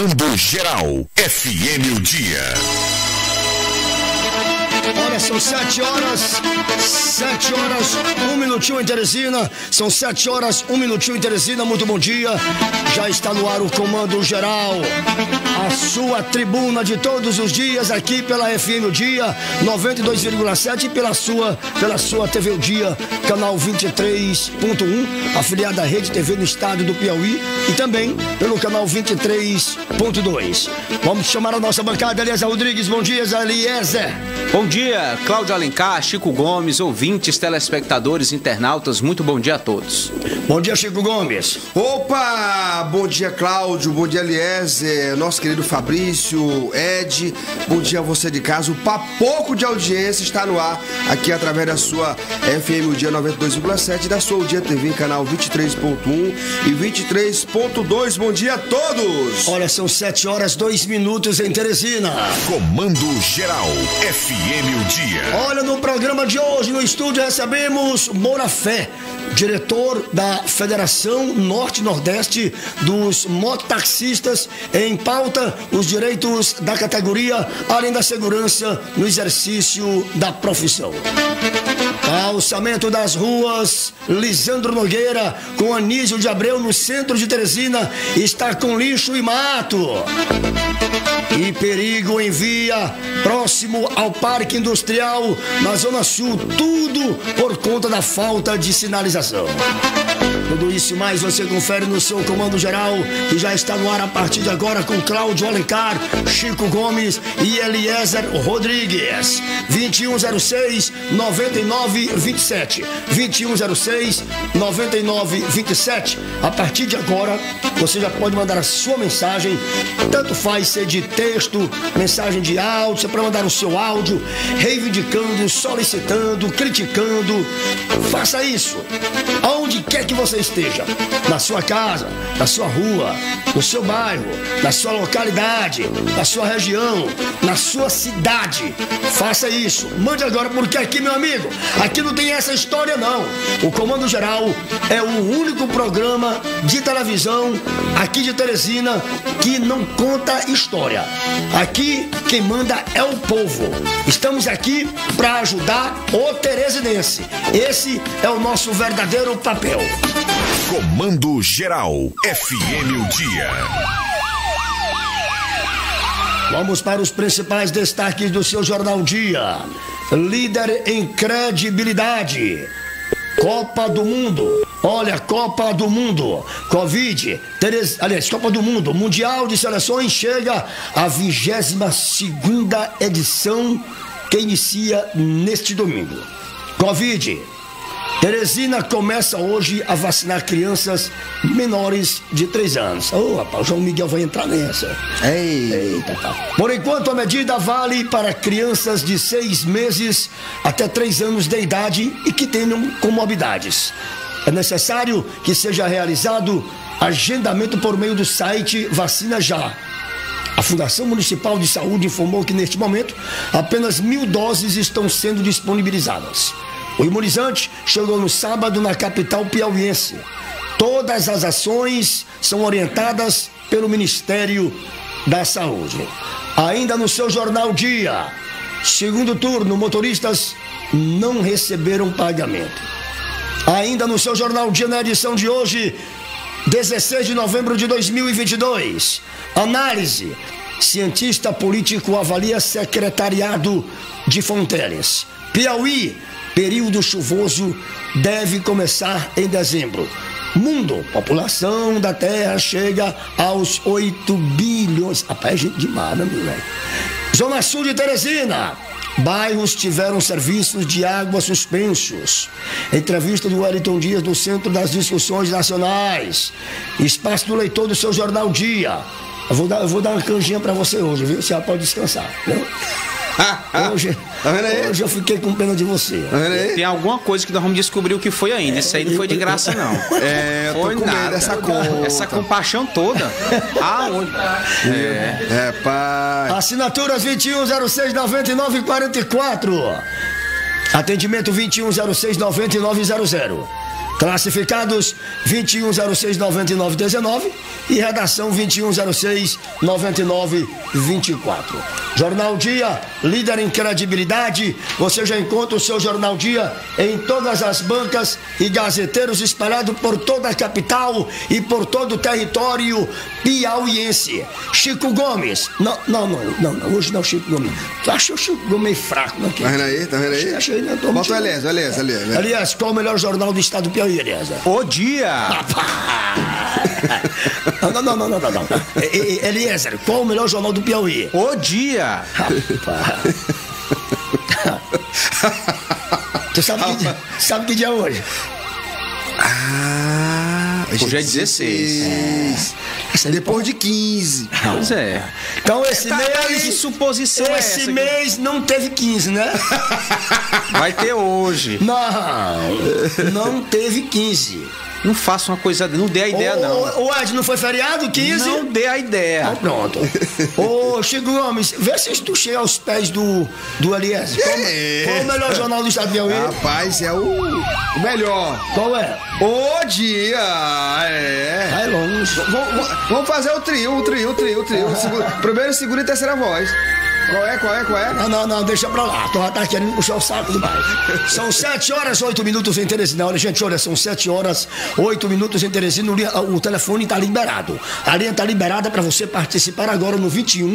Comando Geral, FM o Dia. Olha, são 7 horas, 1 minutinho em Teresina. São 7 horas, 1 minutinho em Teresina. Muito bom dia. Já está no ar o Comando Geral, a sua tribuna de todos os dias aqui pela FM o Dia 92,7 e pela sua TV o Dia, canal 23.1, afiliada à Rede TV no estado do Piauí, e também pelo canal 23.2. Vamos chamar a nossa bancada. Eliezer Rodrigues, bom dia, Eliezer. Bom dia, Cláudio Alencar, Chico Gomes, ouvintes, telespectadores, internautas, muito bom dia a todos. Bom dia, Chico Gomes. Opa, bom dia, Cláudio, bom dia, Eliezer, nosso querido Fabrício, Ed, bom dia a você de casa. O papoco de audiência está no ar, aqui através da sua FM o Dia 92,7, da sua o Dia TV, canal 23.1 e 23.2. Bom dia a todos. Olha, são 7 horas, 2 minutos em Teresina. Comando Geral, FM o Dia. Olha, no programa de hoje, no estúdio, recebemos Moura Fé, diretor da Federação Norte-Nordeste dos Mototaxistas. Em pauta, os direitos da categoria, além da segurança no exercício da profissão. Calçamento das ruas Lisandro Nogueira com Anísio de Abreu, no centro de Teresina, está com lixo e mato. E perigo em via próximo ao Parque Industrial na Zona Sul, tudo por conta da falta de sinalização. Tudo isso e mais você confere no seu Comando Geral, que já está no ar a partir de agora com Cláudio Alencar, Chico Gomes e Eliezer Rodrigues. 2106-9927. 2106-9927. A partir de agora, você já pode mandar a sua mensagem, tanto faz ser de texto, mensagem de áudio, você pode mandar o seu áudio, reivindicando, solicitando, criticando. Faça isso aonde quer que você esteja, na sua casa, na sua rua, no seu bairro, na sua localidade, na sua região, na sua cidade. Faça isso, mande agora, porque aqui, meu amigo, aqui não tem essa história não. O Comando Geral é o único programa de televisão aqui de Teresina que não conta história. Aqui quem manda é o povo. Estamos aqui para ajudar o teresinense. Esse é o nosso verdadeiro papel. Comando Geral, FM o Dia. Vamos para os principais destaques do seu Jornal Dia. Líder em credibilidade. Copa do Mundo. Olha, Copa do Mundo. Copa do Mundo. Mundial de Seleções chega à 22ª edição, que inicia neste domingo. Covid. Teresina começa hoje a vacinar crianças menores de 3 anos. Rapaz, o João Miguel vai entrar nessa. Eita, tá. Por enquanto, a medida vale para crianças de 6 meses até 3 anos de idade e que tenham comorbidades. É necessário que seja realizado agendamento por meio do site Vacina Já. A Fundação Municipal de Saúde informou que, neste momento, apenas 1.000 doses estão sendo disponibilizadas. O imunizante chegou no sábado na capital piauiense. Todas as ações são orientadas pelo Ministério da Saúde. Ainda no seu Jornal Dia, segundo turno, motoristas não receberam pagamento. Ainda no seu Jornal Dia, na edição de hoje, 16 de novembro de 2022, análise. Cientista político avalia secretariado de Fonteles. Piauí. Período chuvoso deve começar em dezembro. Mundo, população da Terra chega aos 8 bilhões. Rapaz, é gente demais, né, meu velho? Zona Sul de Teresina. Bairros tiveram serviços de água suspensos. Entrevista do Wellington Dias no Centro das Discussões Nacionais. Espaço do leitor do seu Jornal Dia. Eu vou dar uma canjinha pra você hoje, viu? Você já pode descansar, né? Hoje eu fiquei com pena de você. Tem alguma coisa que nós vamos descobrir o que foi ainda. Isso aí não foi de graça, não. Eu tô com medo dessa conta. Essa compaixão toda. Pai. Assinaturas 2106-9944. Atendimento 2106-9900. Classificados 2106-9919 e redação 2106-9924. Jornal Dia, líder em credibilidade. Você já encontra o seu Jornal Dia em todas as bancas e gazeteiros espalhados por toda a capital e por todo o território piauiense. Chico Gomes. Não, hoje não, Chico Gomes. Tu achou o Chico Gomes meio fraco, não? Tá vendo aí? Achei, não, bota o Eliezer. Aliás, qual o melhor jornal do estado do Piauí, Eliezer? O Dia! Não. Eliezer, qual o melhor jornal do Piauí? O Dia! Tu sabe que dia é hoje? Hoje é 16. Depois de 15. Pois é. Então esse mês. Que suposição é essa? Esse mês não teve 15, né? Vai ter hoje. Não teve 15. Não faça uma coisa. Não dê a ideia, não. O Ed, não foi feriado 15? Não dê a ideia. Então pronto. Ô, Chico Gomes, vê se tu chega aos pés do Eliezer. Qual é o melhor jornal do estado de Piauí? Rapaz, é o melhor. Qual é? O Dia. Vai longe. Vamos fazer o trio. Primeira, segunda e terceira voz. Qual é? Não, deixa pra lá. Tu já tá querendo puxar o saco demais. São 7 horas, 8 minutos em Teresina. Olha, gente, são 7 horas, 8 minutos em Teresina. O telefone tá liberado. A linha tá liberada pra você participar agora no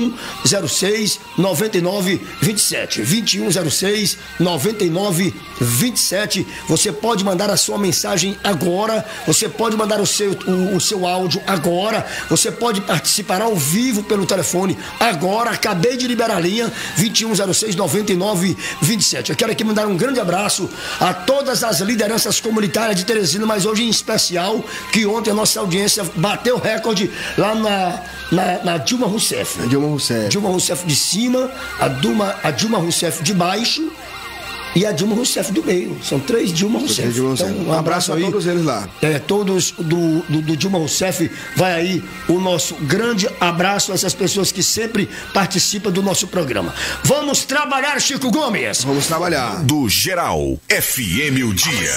2106-9927. 2106-9927. Você pode mandar a sua mensagem agora. Você pode mandar o seu áudio agora. Você pode participar ao vivo pelo telefone agora. Acabei de liberar a linha 2106-9927. Eu quero aqui mandar um grande abraço a todas as lideranças comunitárias de Teresina, mas hoje em especial, que ontem a nossa audiência bateu recorde lá na Dilma Rousseff. Dilma Rousseff de cima, a Dilma Rousseff de baixo e a Dilma Rousseff do meio. São 3 Dilma Rousseff. Então, um abraço a todos eles lá. Todos do Dilma Rousseff. Vai aí o nosso grande abraço a essas pessoas que sempre participam do nosso programa. Vamos trabalhar, Chico Gomes. Vamos trabalhar. Do Geral FM o Dia.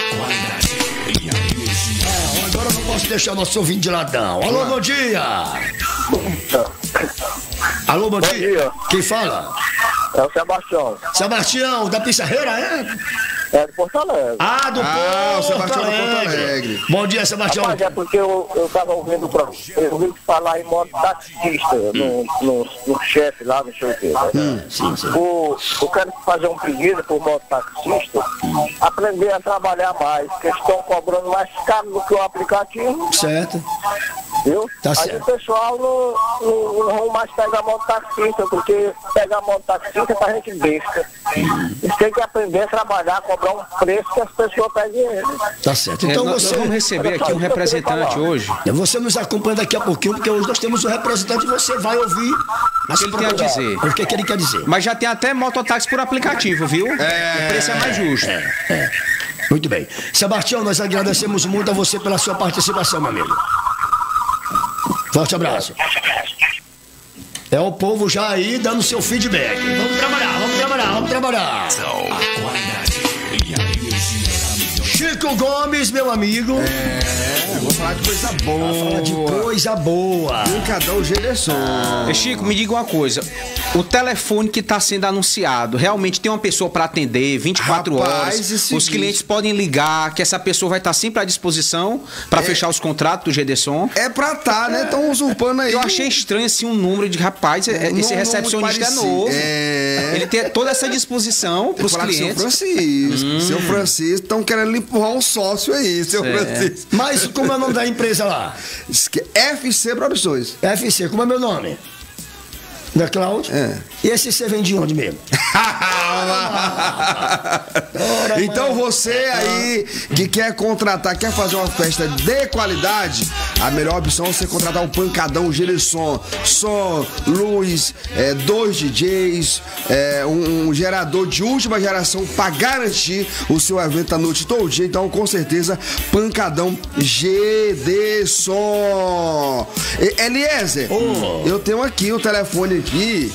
Agora eu não posso deixar nosso ouvinte de ladão. Alô, bom dia. Alô, bom dia. Quem fala? É o Sebastião. Sebastião, da Pissarreira, é? É de Porto Alegre. O Sebastião de Porto Alegre. Bom dia, Sebastião. Rapaz, é porque eu tava ouvindo eu ouvi falar em modo taxista, no chefe lá, não sei o quê. Sim. Eu quero fazer um pedido pro modo taxista, aprender a trabalhar mais, porque estão cobrando mais caro do que o aplicativo. Certo. Viu? Tá aí certo. o pessoal não vão mais pegar moto taxista, porque pegar moto taxista é pra gente besta. Eles têm que aprender a trabalhar, cobrar um preço que as pessoas peguem ele. Tá certo. Então nós vamos receber aqui um representante hoje. Você nos acompanha daqui a pouquinho, porque hoje nós temos um representante e você vai ouvir o que ele tem a dizer. O que ele quer dizer. Mas já tem até mototáxi por aplicativo, viu? O preço é mais justo. Muito bem. Sebastião, nós agradecemos muito a você pela sua participação, meu amigo. Forte abraço. É o povo já aí dando seu feedback. Vamos trabalhar. Chico Gomes, meu amigo. Vou falar de coisa boa. Falar de coisa boa. Pancadão Gederson. Chico, me diga uma coisa. O telefone que está sendo anunciado, realmente tem uma pessoa para atender 24 horas? Os clientes podem ligar, que essa pessoa vai estar sempre à disposição para fechar os contratos do Gederson? É pra tá, né? Estão usurpando aí. Eu achei estranho assim um número de rapaz, esse recepcionista é novo. Ele tem toda essa disposição para os clientes. Seu Francisco, estão querendo lhe empurrar um sócio aí, seu Francisco. Mas como é o nome da empresa lá? FC Produções. FC, como é meu nome? Da Cláudio? E esse você vem de onde mesmo? Então você aí que quer contratar, quer fazer uma festa de qualidade, a melhor opção é você contratar um Pancadão Gederson. Som, luz, 2 DJs, um gerador de última geração para garantir o seu evento a noite todo dia. Então com certeza Pancadão Gederson. Eliezer, eu tenho aqui o telefone aqui.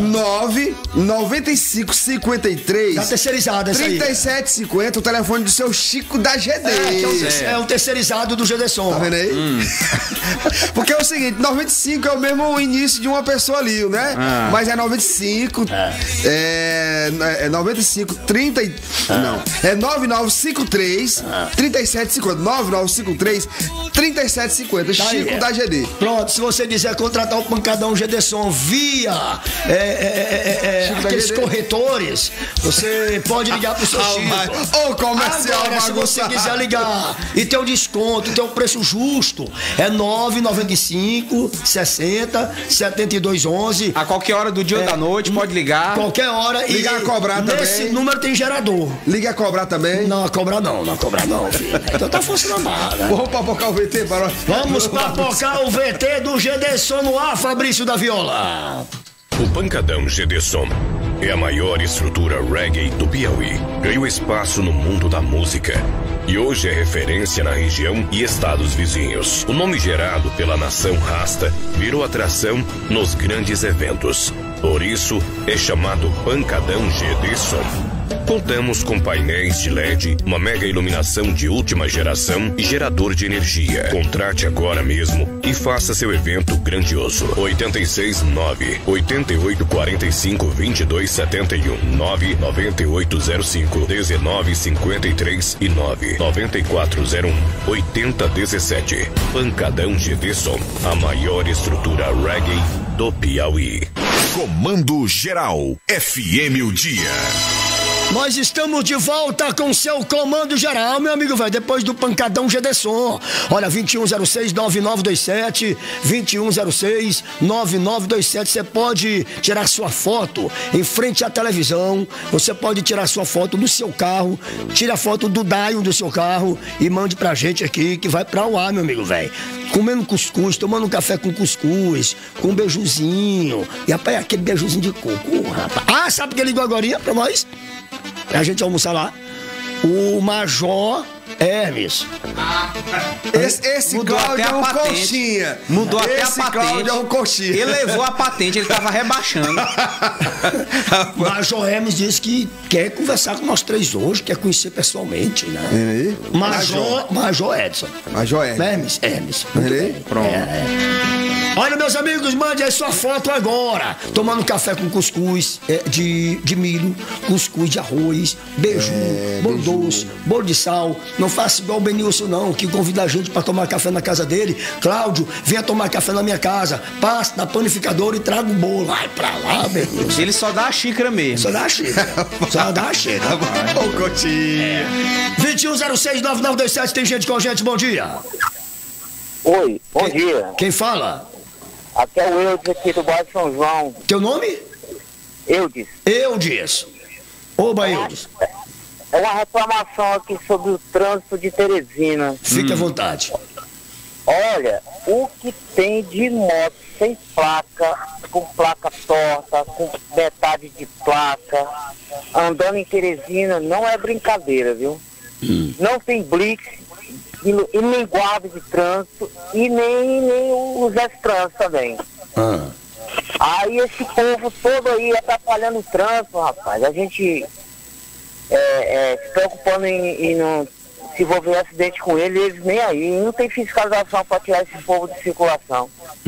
99553. Tá terceirizado essa aí. 3750, o telefone do seu Chico da GD. É o terceirizado do GDson. Tá vendo aí? Porque é o seguinte, 95 é o mesmo início de uma pessoa ali, né? Mas é 95. É 95, 30. Não. É 9953 3750. 9953 3750. Tá Chico aí, da GD. Pronto, se você quiser contratar o Pancadão GDson via aqueles corretores, você pode ligar pro seu Chico. Ô, comercial, agora, se você quiser ligar e ter um desconto, ter um preço justo, é 995 60 72 11. A qualquer hora do dia ou da noite, pode ligar. Qualquer hora. Ligar a cobrar também. Nesse número tem gerador. Liga a cobrar também. Não, a cobrar não, filho. Então tá funcionando nada. Vamos papocar o VT para nós. Vamos papocar o VT do GDson no ar, Fabrício da Viola. O Pancadão GDson é a maior estrutura reggae do Piauí. Ganhou espaço no mundo da música e hoje é referência na região e estados vizinhos. O nome gerado pela nação Rasta virou atração nos grandes eventos. Por isso é chamado Pancadão GDson. Contamos com painéis de LED, uma mega iluminação de última geração e gerador de energia. Contrate agora mesmo e faça seu evento grandioso. 869-8845-2271 99805-1953 e 99401-8017. Pancadão GDson, a maior estrutura reggae do Piauí. Comando Geral, FM O Dia. Nós estamos de volta com seu comando geral, meu amigo velho, depois do Pancadão GDson. Olha, 2106-9927, 2106-9927, você pode tirar sua foto em frente à televisão, você pode tirar sua foto do seu carro, tire a foto do Daio do seu carro e mande pra gente aqui, que vai pra o ar, meu amigo velho. Comendo cuscuz, tomando um café com cuscuz, com um beijuzinho, e rapaz, aquele beijuzinho de coco, rapaz. Ah, sabe que ele ligou agora pra nós? A gente almoçar lá. O Major Hermes. Esse Cláudio é um coxinha. Mudou até a Esse patente. Cláudio é um coxinha. Ele levou a patente, ele tava rebaixando. O Major Hermes disse que quer conversar com nós três hoje, quer conhecer pessoalmente, né? Aí? Major Edson. Major Hermes. Hermes. Aí? Pronto. Olha, meus amigos, mande aí sua foto agora. Tomando café com cuscuz de milho, cuscuz de arroz, beiju, bolo doce, bolo de sal. Não faça igual o Benilson, não, que convida a gente pra tomar café na casa dele. Cláudio, venha tomar café na minha casa. Passe na panificadora e traga o bolo. Vai pra lá, Benilson. Ele só dá a xícara mesmo. Só dá a xícara. Só dá a xícara. Ô, coxinha. 2106-9927, tem gente com a gente, bom dia. Oi, bom dia. Quem fala? Aqui é o Eudes aqui do bairro São João. Teu nome? Eudes. Eudes. Oba, Eudes. É uma reclamação aqui sobre o trânsito de Teresina. Fique à vontade. Olha, o que tem de moto sem placa, com placa torta, com metade de placa, andando em Teresina, não é brincadeira, viu? Não tem blitz, e nem guarda de trânsito, e nem os ex-trânsito também. Aí esse povo todo aí atrapalhando o trânsito, rapaz. A gente se preocupando em não se envolver em acidente com ele, eles nem aí. Não tem fiscalização para tirar esse povo de circulação.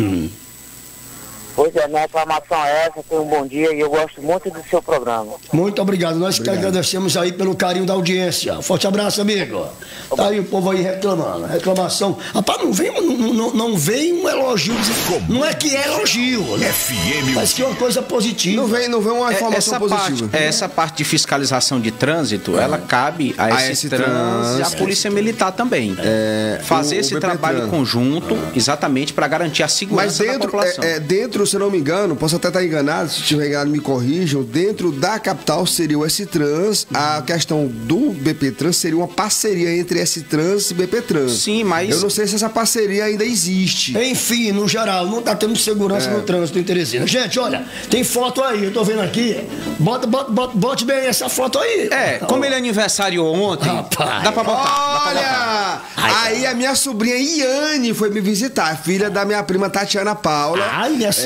Pois é, minha reclamação é essa. Tenha um bom dia e eu gosto muito do seu programa. Muito obrigado. Nós que agradecemos aí pelo carinho da audiência. Forte abraço, amigo. Tá aí o povo aí reclamando. Reclamação. Rapaz, não vem um elogio. Não é que é elogio, né? FM. Mas que é uma coisa positiva. Não vem uma informação positiva. Essa parte de fiscalização de trânsito, ela cabe a esse trânsito e a Polícia Militar também. Fazer esse trabalho conjunto, exatamente para garantir a segurança da população. Dentro, se eu não me engano, posso até estar enganado, se estiver enganado me corrijam, dentro da capital seria o S-Trans, a questão do BP-Trans seria uma parceria entre S-Trans e BP-Trans. Sim, mas... Eu não sei se essa parceria ainda existe. Enfim, no geral, não tá tendo segurança no trânsito em Teresina. Gente, olha, tem foto aí, eu tô vendo aqui. Bote bem essa foto aí. Como ele aniversariou ontem, Rapaz. dá pra botar. Olha! Aí a minha sobrinha Iane foi me visitar, filha da minha prima Tatiana Paula. Ai, minha sobrinha.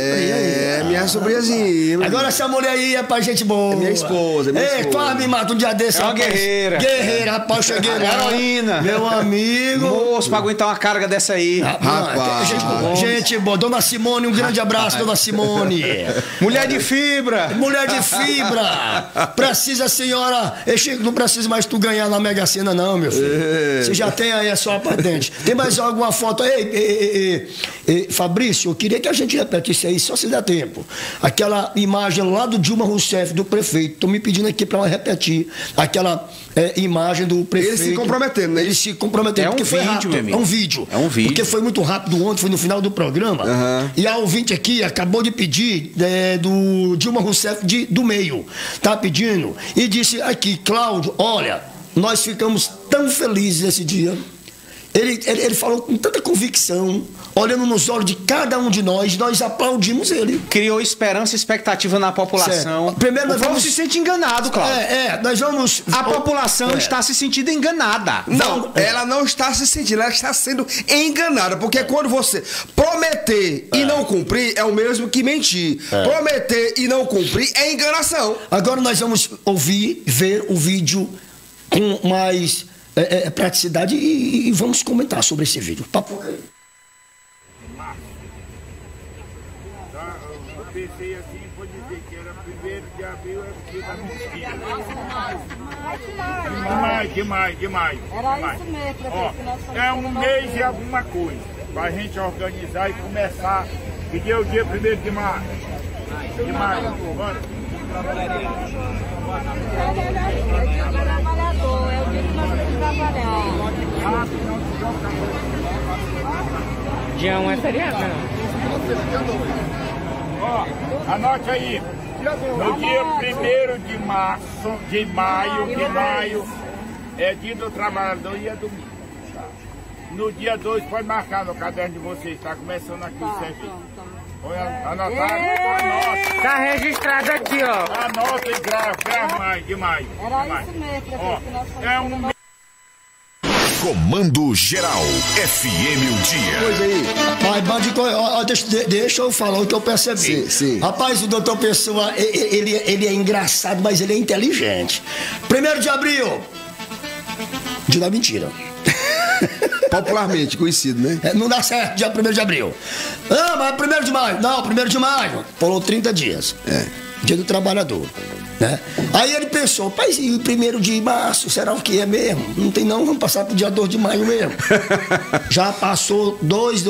sobrinha aí. É, minha sobrinhazinha. Agora essa mulher aí é pra gente boa. É minha esposa, Ei, quase me mata um dia desse. É uma rapaz. guerreira. Guerreira, rapaz, cheguei lá. Heroína. Meu amigo. Moço, pra aguentar uma carga dessa aí. Rapaz. Gente boa. Dona Simone, um grande abraço, Dona Simone. Mulher de fibra. Mulher de fibra. Precisa, senhora. Ei, Chico, não precisa mais tu ganhar na Mega Sena, não, meu filho. Você já tem aí a sua patente. Tem mais alguma foto? Ei, Fabrício, eu queria que a gente repetisse aí, só se der tempo. Aquela imagem lá do Dilma Rousseff, do prefeito. Estou me pedindo aqui para repetir. Aquela imagem do prefeito. Ele se comprometendo, né? Ele se comprometendo. É um porque foi vídeo, rápido. meu amigo. É um vídeo. É um vídeo. Porque foi muito rápido ontem, foi no final do programa. E a ouvinte aqui acabou de pedir do Dilma Rousseff do meio. Tá pedindo. E disse aqui, Cláudio, olha, nós ficamos tão felizes esse dia. Ele falou com tanta convicção, olhando nos olhos de cada um de nós aplaudimos ele. Criou esperança e expectativa na população. Certo. Primeiro nós vamos... se sente enganado, Cláudio. Nós vamos... A população está se sentindo enganada. Não, ela não está se sentindo, ela está sendo enganada. Porque quando você prometer e não cumprir, é o mesmo que mentir. Prometer e não cumprir é enganação. Agora nós vamos ver o vídeo com mais praticidade e vamos comentar sobre esse vídeo. Papo. Eu pensei assim, vou dizer que era 1º de abril, é dia da mentira. Demais. Era isso mesmo, ó, é um mês e alguma coisa pra gente organizar e começar. Que dia é o dia 1º de maio? De maio, bora. É dia do trabalhador, é o dia que nós temos que trabalhar. Dia 1 é feriado, não? Ó, anote aí. No dia 1º de maio, é dia do trabalhador e é domingo. Tá? No dia 2, pode marcar no caderno de vocês, está começando aqui o serviço. Foi anotado? Anota. Tá registrado aqui, ó. Anota e grava, demais. Era isso mesmo, ó, é um... Comando Geral, FM o Dia. Pois aí. Rapaz, deixa eu falar o que eu percebi. Sim. Rapaz, o doutor Pessoa, ele é engraçado, mas ele é inteligente. 1º de abril. Dia da mentira. Popularmente conhecido, né? Não dá certo, dia 1º de abril. Ah, mas 1º de maio. Não, 1º de maio. Falou 30 dias. Dia do trabalhador. Né? Aí ele pensou, pai, e o 1º de março, será o que é mesmo? Não tem não, vamos passar pro dia 2 de maio mesmo. Já passou 2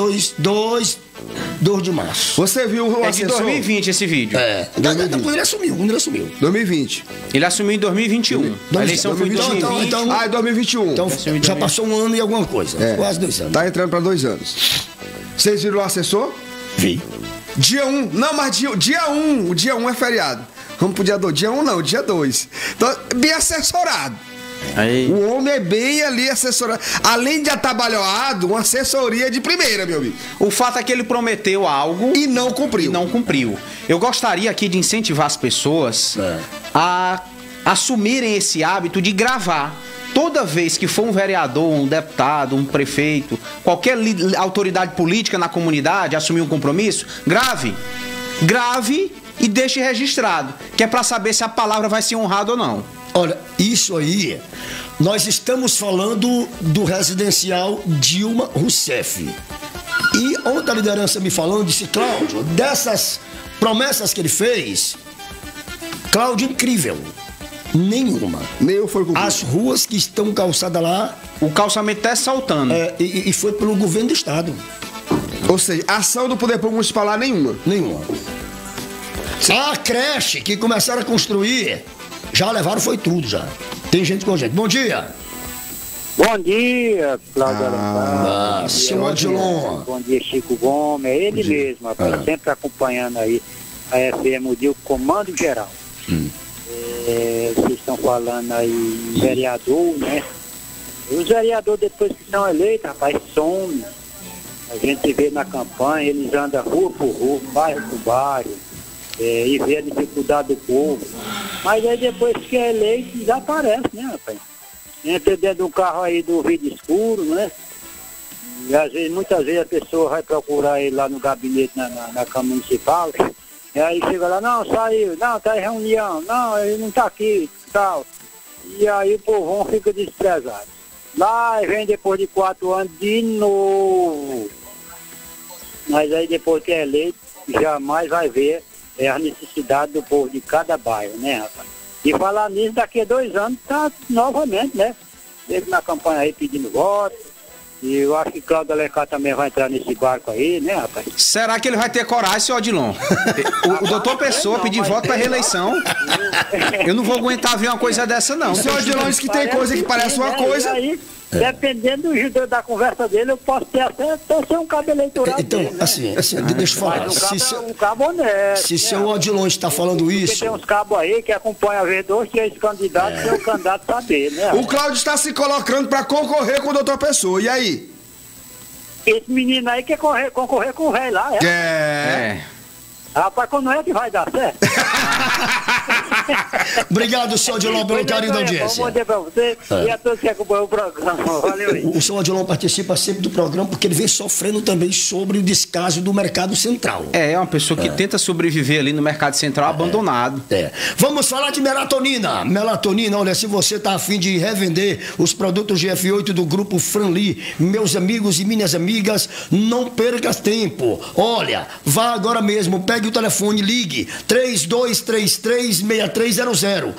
de março. Você viu o assessor? É de 2020 esse vídeo. Quando ele assumiu. 2020. Ele assumiu em 2021. A eleição foi em 2020. Então, é 2021. Então já passou 1 ano e alguma coisa. Quase 2 anos. Tá entrando para 2 anos. Vocês viram o assessor? Vi. Dia 1. Não, mas dia 1. O dia 1 é feriado. Vamos pro dia 2. Dia 1 não, dia 2. Então, bem assessorado. Aí. O homem é bem ali assessorado. Além de atabalhoado, uma assessoria de primeira, meu amigo. O fato é que ele prometeu algo e não cumpriu. Eu gostaria aqui de incentivar as pessoas a assumirem esse hábito de gravar. Toda vez que for um vereador, um deputado, um prefeito, qualquer autoridade política na comunidade assumir um compromisso, grave e deixe registrado, que é para saber se a palavra vai ser honrada ou não. Olha, isso aí, nós estamos falando do residencial Dilma Rousseff. E ontem a liderança me falando, disse, Cláudio, dessas promessas que ele fez, Cláudio, incrível. Nenhuma. Nem foi cumprido. As ruas que estão calçadas lá... O calçamento está saltando. E foi pelo governo do estado. Ou seja, ação do poder público municipal lá nenhuma. A creche que começaram a construir, já levaram, foi tudo já. Tem gente com gente. Bom dia. Bom dia, Cláudio Alencar. Senhor Odilon. Bom dia, Chico Gomes. É ele mesmo, rapaz, sempre acompanhando aí a FM, o dia, o Comando Geral. Vocês estão falando aí vereador, né? Os vereadores, depois que são eleitos, rapaz, somem. A gente vê na campanha, eles andam rua por rua, bairro por bairro, e vê a dificuldade do povo. Mas aí depois que é eleito, desaparece, né, rapaz? Entra dentro do carro aí do vidro escuro, né? E às vezes, muitas vezes a pessoa vai procurar ele lá no gabinete, na Câmara Municipal, e aí chega lá, não, saiu, não, tá em reunião, não, ele não tá aqui, tal. E aí o povão fica desprezado. Lá vem depois de 4 anos de novo. Mas aí depois que é eleito, jamais vai ver a necessidade do povo de cada bairro, né, rapaz? E falar nisso, daqui a 2 anos tá novamente, né? Ele na campanha aí pedindo voto. E eu acho que Cláudio Alencar também vai entrar nesse barco aí, né, rapaz? Será que ele vai ter coragem, seu Odilon? O doutor Pessoa pedir voto para reeleição. Eu não vou aguentar ver uma coisa dessa, não. O seu Odilon diz que tem coisa que parece uma coisa. Aí, dependendo da conversa dele, eu posso ter até ser um cabo eleitoral. Então, dele, né? assim, deixa eu falar. Um cabo honesto. Se seu Odilon está falando isso. Porque tem uns cabos aí que acompanham a ver 2, 3 candidatos, sem o candidato saber, né? O Cláudio está se colocando para concorrer com o doutor Pessoa. E aí? Esse menino aí quer concorrer com o velho lá, é? É. Rapaz, quando é que vai dar certo? Obrigado, senhor Odilon, pelo carinho da audiência. Bom dia pra você e a todos que acompanham o programa. Valeu aí. O senhor Odilon participa sempre do programa porque ele vem sofrendo também sobre o descaso do mercado central. É uma pessoa que tenta sobreviver ali no mercado central abandonado. Vamos falar de melatonina. Melatonina, olha, se você está a fim de revender os produtos GF8 do Grupo Franli, meus amigos e minhas amigas, não perca tempo. Olha, vá agora mesmo, pegue o telefone, ligue 3233-6300.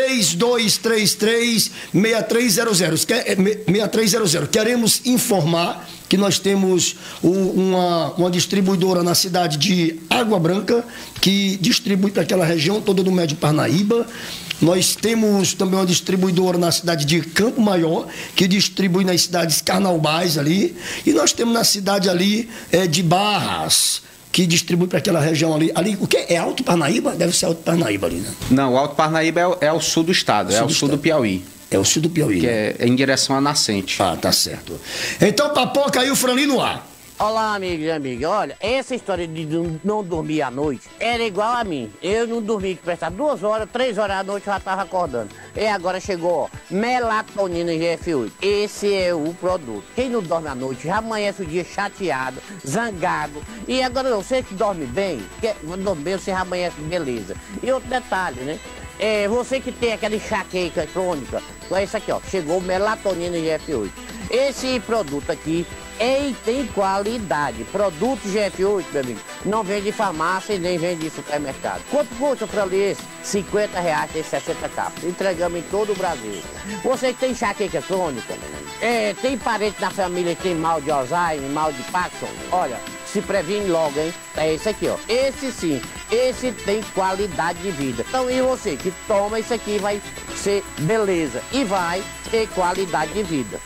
3233-6300. Queremos informar que nós temos uma distribuidora na cidade de Água Branca, que distribui para aquela região toda do Médio Parnaíba. Nós temos também uma distribuidora na cidade de Campo Maior, que distribui nas cidades carnaubais ali. E nós temos na cidade ali de Barras, que distribui para aquela região ali. Ali, o que? É Alto Parnaíba? Deve ser Alto Parnaíba ali, né? Não, o Alto Parnaíba é o sul do estado, é o sul do Piauí. É o sul do Piauí. Que é em direção à nascente. Ah, tá certo. Então, papoca aí o Franli no ar. Olá, amigos e amigas. Olha, essa história de não dormir à noite era igual a mim. Eu não dormi, que prestava 2 horas, 3 horas da noite eu já estava acordando. E agora chegou, ó, melatonina GF8. Esse é o produto. Quem não dorme à noite já amanhece o dia chateado, zangado. E agora você que dorme bem, dorme bem, você já amanhece beleza. E outro detalhe, né? Você que tem aquela enxaqueca crônica, é isso aqui, ó, chegou melatonina GF8. Esse produto aqui tem qualidade. Produto GF8, meu amigo, não vende em farmácia e nem vende em supermercado. Quanto custa para esse? R$50, tem 60 capas. Entregamos em todo o Brasil. Você que tem enxaqueca crônica, tem parente na família que tem mal de Alzheimer, mal de Parkinson, olha, se previne logo, hein? É esse aqui, ó. Esse sim, esse tem qualidade de vida. Então, e você que toma isso aqui vai ser beleza e vai ter qualidade de vida.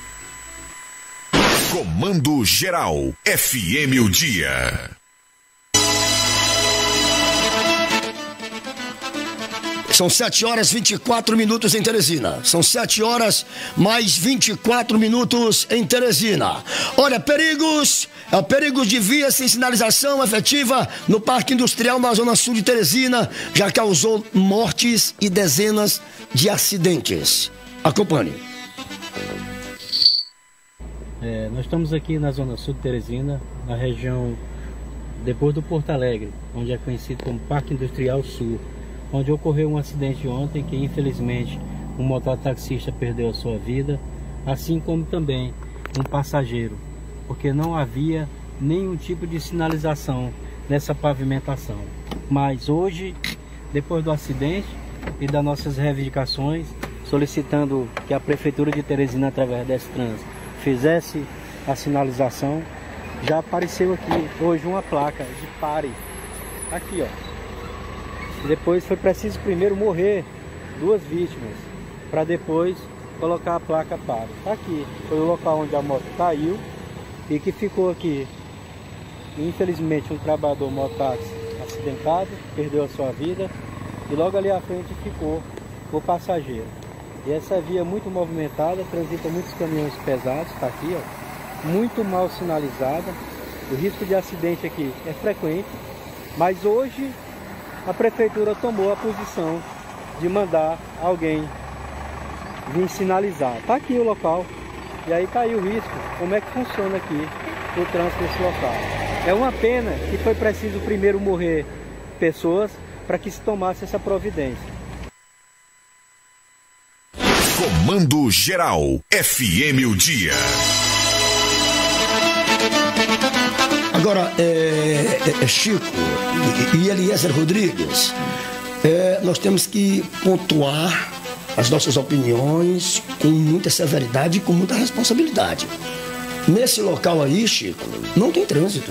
Comando Geral, FM O Dia. São 7 horas 24 minutos em Teresina. São 7 horas mais 24 minutos em Teresina. Olha, perigos de via sem sinalização efetiva no Parque Industrial na Zona Sul de Teresina já causou mortes e dezenas de acidentes. Acompanhe. Nós estamos aqui na Zona Sul de Teresina, na região depois do Porto Alegre, onde é conhecido como Parque Industrial Sul, onde ocorreu um acidente ontem que infelizmente um mototaxista perdeu a sua vida, assim como também um passageiro, porque não havia nenhum tipo de sinalização nessa pavimentação. Mas hoje, depois do acidente e das nossas reivindicações, solicitando que a Prefeitura de Teresina, através desse trânsito, fizesse a sinalização, já apareceu aqui hoje uma placa de pare, aqui ó. Depois foi preciso primeiro morrer 2 vítimas, para depois colocar a placa pare. Tá aqui, foi o local onde a moto caiu e que ficou aqui. Infelizmente um trabalhador mototáxi acidentado, perdeu a sua vida e logo ali à frente ficou o passageiro. E essa via muito movimentada, transita muitos caminhões pesados, tá aqui ó, muito mal sinalizada. O risco de acidente aqui é frequente, mas hoje a Prefeitura tomou a posição de mandar alguém vir sinalizar. Tá aqui o local, E aí caiu o risco, como é que funciona aqui o trânsito nesse local. É uma pena que foi preciso primeiro morrer pessoas para que se tomasse essa providência. Comando Geral, FM o Dia. Agora, Chico e Eliezer Rodrigues, nós temos que pontuar as nossas opiniões com muita severidade e com muita responsabilidade. Nesse local aí, Chico, não tem trânsito.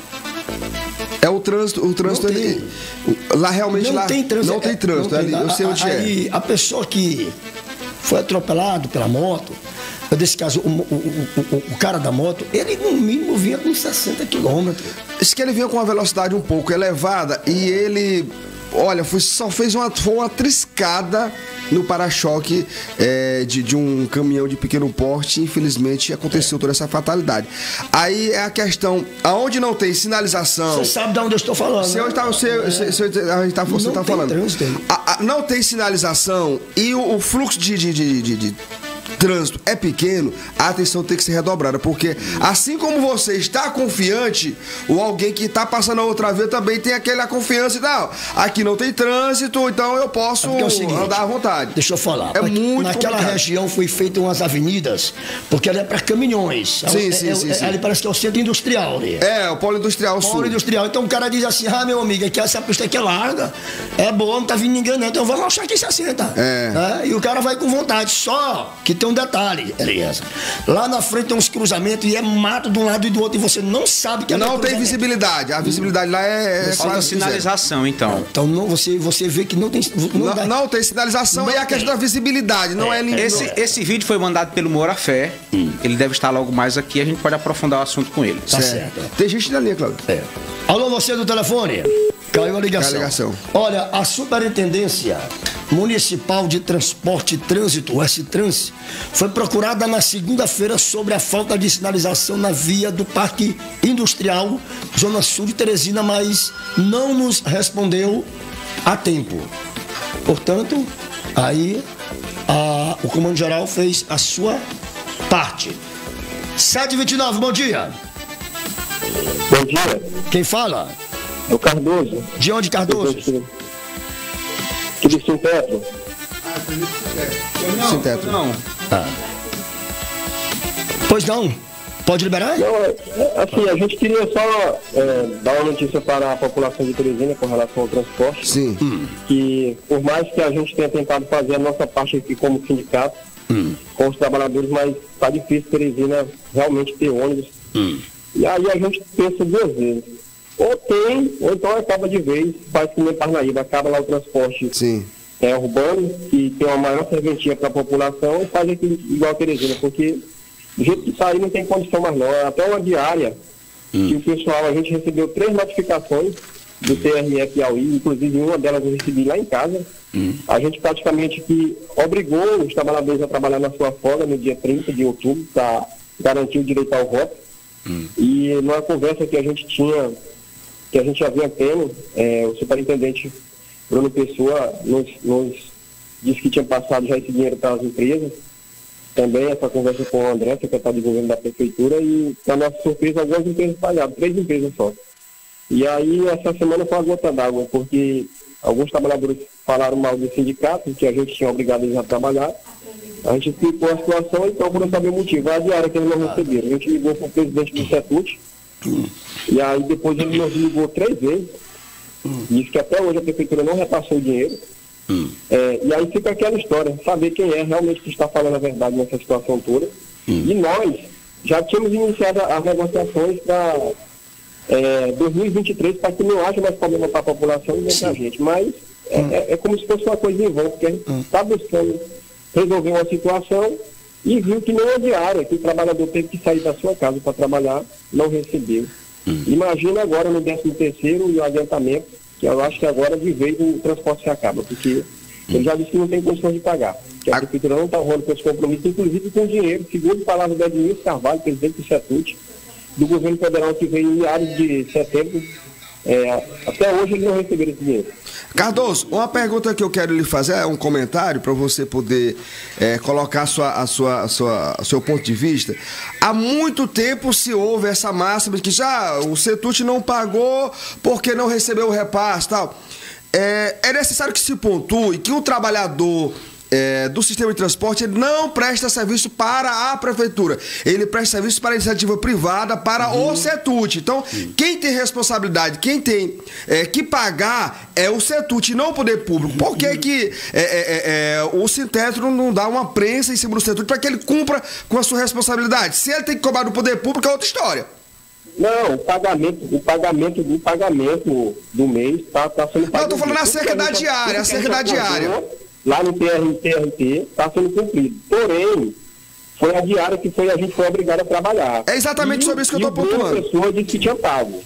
O trânsito lá realmente não lá tem trânsito. Não tem trânsito. Ali, eu sei onde aí, a pessoa que foi atropelado pela moto, nesse caso, o cara da moto, ele no mínimo vinha com 60 quilômetros. Isso que ele vinha com uma velocidade um pouco elevada e ele, olha, foi uma triscada no para-choque de um caminhão de pequeno porte. Infelizmente aconteceu toda essa fatalidade. Aí é a questão, aonde não tem sinalização. Você sabe de onde eu estou falando? Você está falando. Não tem sinalização e o fluxo de trânsito é pequeno, a atenção tem que ser redobrada, porque assim como você está confiante, o alguém que está passando a outra vez também tem aquela confiança e não, aqui não tem trânsito, então eu posso andar à vontade. Deixa eu falar. Muito naquela complicado. região foi feita umas avenidas, porque ela é para caminhões. Sim. Ali parece que é o centro industrial. Ali. O polo industrial sul. Polo industrial. Então o cara diz assim, meu amigo, aqui essa pista aqui é larga, é boa, não tá vindo ninguém não, então vamos achar aqui 60. E o cara vai com vontade, só que tem um detalhe, Elias. Lá na frente tem uns cruzamentos e é mato de um lado e do outro e você não sabe que é não tem visibilidade. A visibilidade lá falta sinalização, então. Então você vê que não tem não tem sinalização e a questão da visibilidade, não é lindo. Esse vídeo foi mandado pelo Morafé. Ele deve estar logo mais aqui, a gente pode aprofundar o assunto com ele. Tá certo. Tem gente na linha, Cláudio. Alô, você do telefone? Caiu a ligação. Olha, a Superintendência Municipal de Transporte e Trânsito, o S-Trans, foi procurada na segunda-feira sobre a falta de sinalização na via do Parque Industrial, Zona Sul de Teresina, mas não nos respondeu a tempo. Portanto, aí o Comando Geral fez a sua parte. 7h29, bom dia. Bom dia. Quem fala? É o Cardoso. De onde, Cardoso? De Sem Teto. Sem Teto. Não. Pois não. Pode liberar? Não, assim, a gente queria só dar uma notícia para a população de Teresina com relação ao transporte. Sim. Que por mais que a gente tenha tentado fazer a nossa parte aqui como sindicato, com os trabalhadores, mas está difícil Teresina realmente ter ônibus. E aí a gente pensa duas vezes. Ou tem, ou então acaba de vez, faz que nem Parnaíba, acaba lá o transporte urbano, que tem uma maior serventia para a população, e faz aqui igual a Teresina, porque do jeito que está aí não tem condição mais não. Até uma diária, que o pessoal, a gente recebeu 3 notificações do TRF Piauí, inclusive uma delas eu recebi lá em casa. A gente praticamente que obrigou os trabalhadores a trabalhar na sua folga no dia 30 de outubro, para garantir o direito ao voto. E numa conversa que a gente tinha, que a gente já vinha tendo, o superintendente Bruno Pessoa nos disse que tinha passado já esse dinheiro para as empresas. Também essa conversa com o André, secretário de governo da prefeitura, e para nossa surpresa algumas empresas pagaram, 3 empresas só. E aí essa semana foi uma gota d'água, porque alguns trabalhadores falaram mal do sindicato, que a gente tinha obrigado eles a trabalhar. A gente explicou a situação e procurou saber o motivo. A diária que eles não receberam. A gente ligou para o presidente do CETUT, e aí depois ele nos ligou 3 vezes, disse que até hoje a prefeitura não repassou o dinheiro. E aí fica aquela história, saber quem é realmente que está falando a verdade nessa situação toda. E nós já tínhamos iniciado as negociações para 2023, para que não haja mais problema para a população e nem para a gente. Mas é como se fosse uma coisa em vão, porque a gente está buscando resolver uma situação e viu que não é diária, que o trabalhador teve que sair da sua casa para trabalhar, não recebeu. Imagina agora no 13º e o adiantamento, que eu acho que agora de vez o transporte se acaba, porque ele já disse que não tem condições de pagar, que a prefeitura não está honrando com esse compromisso, inclusive com dinheiro, segundo palavras do Edmilson Carvalho, presidente do CETUT, do governo federal, que veio em meados de setembro, Até hoje eles não receberam esse dinheiro. Cardoso, uma pergunta que eu quero lhe fazer, é um comentário para você poder colocar seu ponto de vista. Há muito tempo se ouve essa máxima de que já o Setut não pagou porque não recebeu o repasse e tal. É necessário que se pontue que o trabalhador do sistema de transporte ele não presta serviço para a prefeitura, ele presta serviço para a iniciativa privada, para o Setut. Então, quem tem responsabilidade, quem tem que pagar é o Setut, não o poder público. Por que que o Sintetro não dá uma prensa em cima do Setut para que ele cumpra com a sua responsabilidade? Se ele tem que cobrar do poder público, é outra história. Não, o pagamento do mês está sendo pago. Não, eu tô falando acerca da diária, Lá no TRT está sendo cumprido. Porém, foi a diária que a gente foi obrigado a trabalhar. É exatamente sobre isso que eu estou pontuando. A pessoa disse que tinha pago.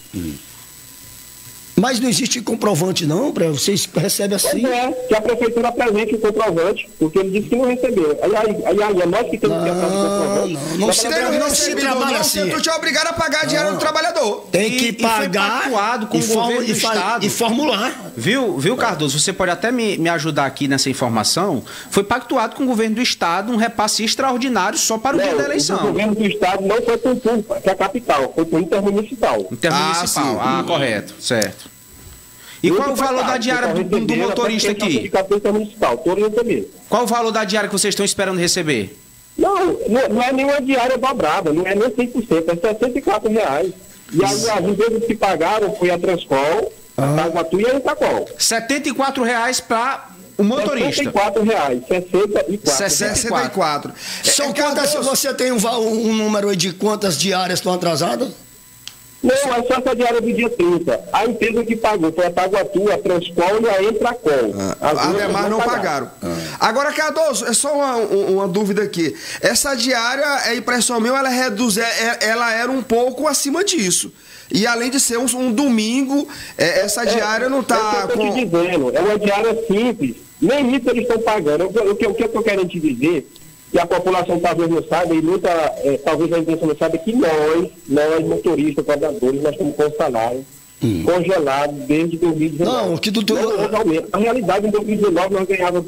Mas não existe comprovante não, para vocês recebem assim? Que a prefeitura apresente o comprovante, porque ele disse que não recebeu. Aí é nós que temos que atrás do comprovante. Não se trabalha assim. Tu é obrigado a pagar a diária do trabalhador. Tem que pagar pactuado com o governo do estado. E formular. Viu, Cardoso? Você pode até me ajudar aqui nessa informação. Foi pactuado com o governo do estado um repasse extraordinário só para o dia da eleição. O governo do estado não foi com tudo, que é a capital, foi com intermunicipal. Intermunicipal, correto, certo. E qual o valor da diária do motorista aqui? Qual o valor da diária que vocês estão esperando receber? Não é nenhuma diária dobrada, não é nem 100%, é R$64. E as empresas que pagaram foi a Transcol, a Taguatu e a Itacol. R$74 para o motorista. R$64. 64. São quantas, você tem um número aí de quantas diárias estão atrasadas? Não, é só essa diária do dia 30. A empresa que pagou foi a Taguatu, a Transcol e a Entracol. As demais não pagaram. Agora, Cardoso, é só uma dúvida aqui. Essa diária, é impressão minha, ela era um pouco acima disso. E além de ser um domingo, essa diária não está... É o que eu estou te dizendo, é uma diária simples. Nem isso eles estão pagando. O que eu quero te dizer... que a população talvez não saiba, e talvez a imprensa não saiba, que nós motoristas, cobradores, nós estamos com o salário congelado desde 2019. Não, que doutor... Na realidade, em 2019, nós ganhávamos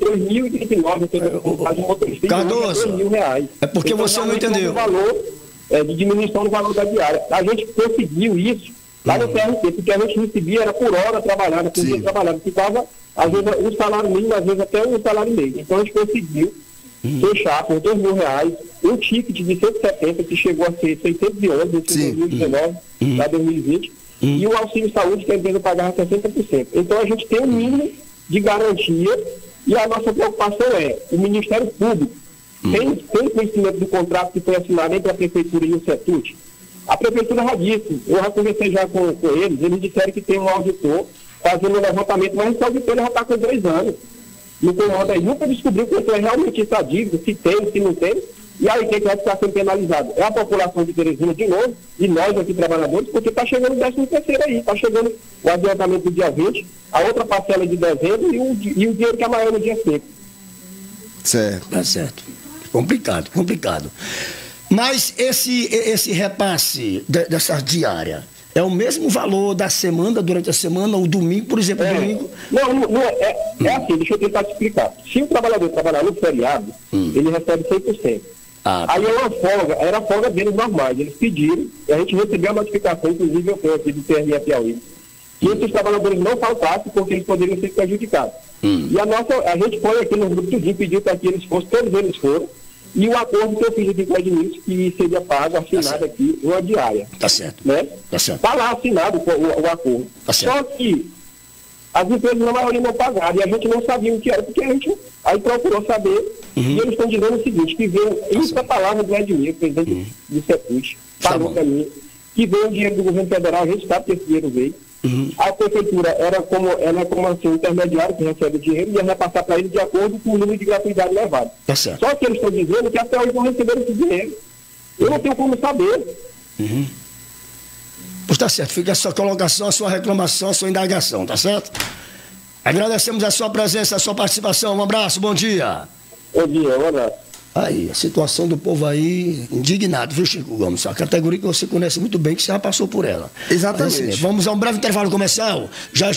R$3.039, Cardoso, R$2.000. é porque então, você não entendeu. O valor de diminuição do valor da diária. A gente conseguiu isso lá no TRT, porque a gente recebia, era por hora trabalhada, por dia trabalhado, ficava, às vezes, um salário mínimo, às vezes até um salário médio. Então, a gente conseguiu fechar por R$2.000 um ticket de 170 que chegou a ser 611 em 2019 para 2020 e o auxílio saúde que a empresa pagava 60%. Então a gente tem um mínimo de garantia e a nossa preocupação é o Ministério Público tem conhecimento do contrato que foi assinado entre a Prefeitura e o Setut. A Prefeitura já disse, eu já conversei já com eles disseram que tem um auditor fazendo um levantamento, mas esse auditor já está com 2 anos. No comando aí, nunca descobriu quanto é realmente essa dívida, se tem, se não tem, e aí quem vai ficar sendo penalizado? É a população de Teresina de novo, e nós aqui trabalhadores, porque está chegando o 13º aí, está chegando o adiantamento do dia 20, a outra parcela de dezembro e o dinheiro que é maior no dia 5. Certo. Tá certo. Complicado. Mas esse repasse dessa diária, é o mesmo valor da semana, durante a semana, o domingo, por exemplo, domingo? Não é assim, deixa eu tentar te explicar. Se o trabalhador trabalhar no feriado, ele recebe 100%. Aí é uma folga, era a folga deles normais. Eles pediram, e a gente recebeu a notificação, inclusive eu tenho aqui do TRE Piauí, que esses trabalhadores não faltassem porque eles poderiam ser prejudicados. E a gente foi aqui no grupo tudinho, pediu para que eles fossem, todos eles foram, e o acordo que eu fiz aqui com o Edmilson, que seria pago, assinado aqui, uma diária. Tá certo. Né? Tá certo. Está lá assinado o acordo. Tá certo. Só que as empresas, na maioria, não pagaram, e a gente não sabia o que era, porque a gente aí procurou saber, e eles estão dizendo o seguinte, que veio, isso é a palavra do Edmilson, presidente do Setut, falou para mim, que veio o dinheiro do governo federal, a gente sabe que esse dinheiro veio. A prefeitura era como assim, um intermediário que recebe o dinheiro e ia repassar para ele de acordo com o número de gratuidade levado. Tá certo. Só que eles estão dizendo que até hoje não receberam esse dinheiro. Eu não tenho como saber. Pois tá certo, fica a sua colocação, a sua reclamação, a sua indagação, tá certo? Agradecemos a sua presença, a sua participação. Um abraço, bom dia. Bom dia, um abraço. Aí, a situação do povo aí, indignado, viu, Chico Gomes? A categoria que você conhece muito bem, que você já passou por ela. Exatamente. Mas, assim, vamos a um breve intervalo comercial. Já...